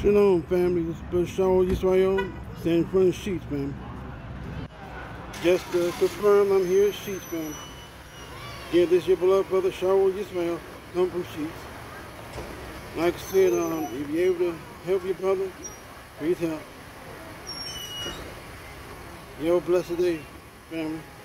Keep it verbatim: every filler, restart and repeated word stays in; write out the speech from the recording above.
Shalom, family. This is Brother Sha'ul Yisrael, standing in front of Sheetz, man. Just to confirm, I'm here at Sheetz, man. Again, this is your beloved Brother Sha'ul Yisrael, come from Sheetz. Like I said, um, if you're able to help your brother, please help. You have a blessed day, family.